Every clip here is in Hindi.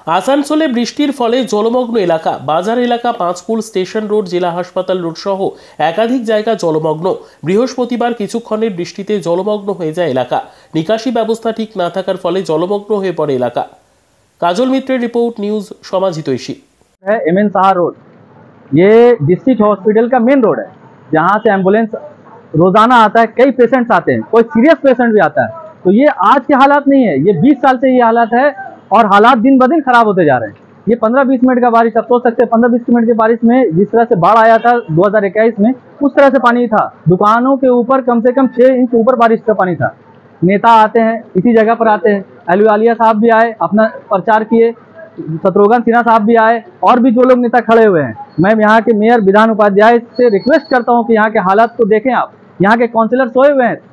আসানসোলে বৃষ্টির ফলে জলমগ্ন এলাকা, বাজার এলাকা, পাঁচকুল স্টেশন রোড, জেলা হাসপাতাল রোড সহ একাধিক জায়গা জলমগ্ন। বৃহস্পতিবার কিছুক্ষণের বৃষ্টিতে জলমগ্ন হয়ে যায় এলাকা। নিকাশি ব্যবস্থা ঠিক না থাকার ফলে জলমগ্ন হয়ে পড়ে এলাকা। काजल मित्रेर रिपोर्ट, न्यूज समाज हितैषी। है एमएन शाह रोड, ये डिस्ट्रिक्ट हॉस्पिटल का मेन रोड है, जहाँ से एम्बुलेंस रोजाना आता है। कई पेशेंट्स आते हैं, कोई सीरियस पेशेंट भी आता है। तो ये आज के हालात नहीं है, ये 20 साल से ये हालात है और हालात दिन ब दिन खराब होते जा रहे हैं। ये 15-20 मिनट का बारिश, अब सोच सकते हैं 15-20 मिनट की बारिश में जिस तरह से बाढ़ आया था 2021 में, उस तरह से पानी था। दुकानों के ऊपर कम से कम 6 इंच ऊपर बारिश का पानी था। नेता आते हैं, इसी जगह पर आते हैं। अहलुवालिया साहब भी आए, अपना प्रचार किए, शत्रुघ्न सिन्हा साहब भी आए, और भी जो लोग नेता खड़े हुए हैं। मैं यहाँ के मेयर विधान उपाध्याय से रिक्वेस्ट करता हूँ कि यहाँ के हालात को देखें आप। यहाँ के काउंसिलर सोए हुए हैं,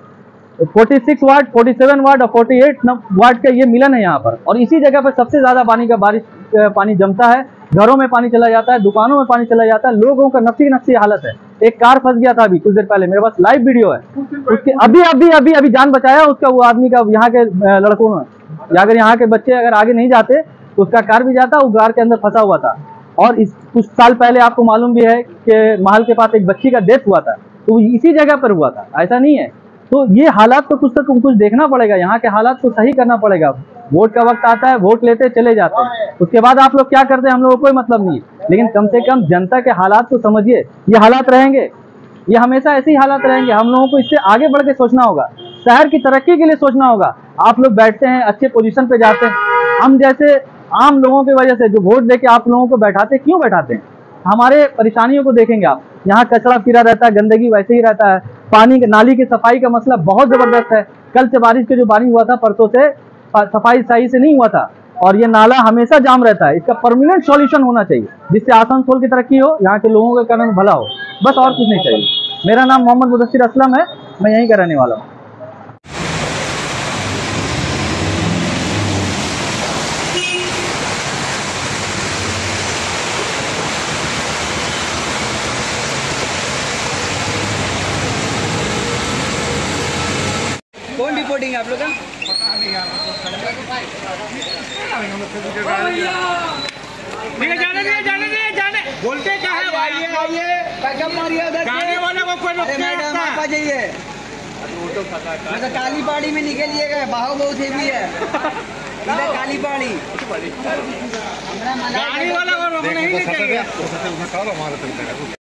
46 वार्ड, 47 वार्ड और 48 वार्ड का ये मिलन है यहाँ पर। और इसी जगह पर सबसे ज्यादा पानी जमता है, घरों में पानी चला जाता है, दुकानों में पानी चला जाता है। लोगों का नफसी हालत है। एक कार फंस गया था अभी कुछ देर पहले, मेरे पास लाइव वीडियो है उसके। अभी जान बचाया उसका, वो आदमी का, यहाँ के लड़कों ने। अगर यहाँ के बच्चे अगर आगे नहीं जाते तो उसका कार भी जाता, वो कार के अंदर फंसा हुआ था। और कुछ साल पहले आपको मालूम भी है कि महल के पास एक बच्ची का डेथ हुआ था, तो इसी जगह पर हुआ था, ऐसा नहीं है। तो ये हालात तो कुछ देखना पड़ेगा, यहाँ के हालात को सही करना पड़ेगा। वोट का वक्त आता है, वोट लेते चले जाते हैं, उसके बाद आप लोग क्या करते हैं हम लोगों को कोई मतलब नहीं है। लेकिन कम से कम जनता के हालात को समझिए। ये हालात रहेंगे, ये हमेशा ऐसे ही हालात रहेंगे। हम लोगों को इससे आगे बढ़ के सोचना होगा, शहर की तरक्की के लिए सोचना होगा। आप लोग बैठते हैं, अच्छे पोजीशन पे जाते हैं, हम जैसे आम लोगों की वजह से जो वोट देके आप लोगों को बैठाते, क्यों बैठाते हैं? हमारे परेशानियों को देखेंगे आप। यहाँ कचरा फिरा रहता है, गंदगी वैसे ही रहता है। पानी नाली की सफाई का मसला बहुत जबरदस्त है। कल से बारिश के जो पानी हुआ था, परसों से सफाई सही से नहीं हुआ था, और ये नाला हमेशा जाम रहता है। इसका परमानेंट सॉल्यूशन होना चाहिए, जिससे आसनसोल की तरक्की हो, यहाँ के लोगों का कारण भला हो, बस और कुछ नहीं चाहिए। मेरा नाम मोहम्मद मुदस्सिर असलम है, मैं यहीं का रहने वाला हूँ। कौन रिपोर्टिंग आप लोग का? जाने बोलते क्या है भाई? आइए बैकअप मारिए उधर से। वाले को कोई अरे मैडम आप आ जाइए, मतलब काली पहाड़ी में निकलिएगा, बहाव बहुत हेवी है इधर काली पहाड़ी। गाड़ी वाला को नहीं निकलेगा।